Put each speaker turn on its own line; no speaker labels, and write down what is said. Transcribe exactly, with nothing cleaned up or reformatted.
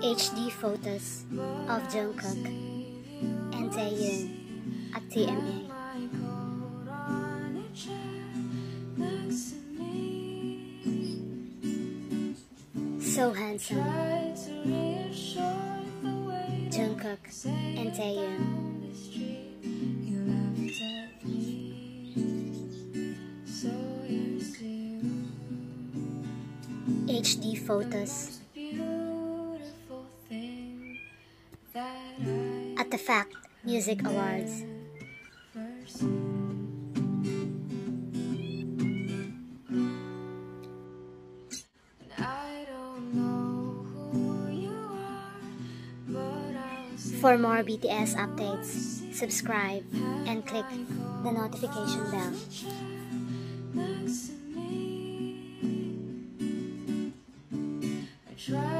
H D photos of Jungkook and Taehyung at T M A. So handsome. Jungkook and Taehyung. H D photos at the Fact Music Awards. For more B T S updates, subscribe and click the notification bell.
Try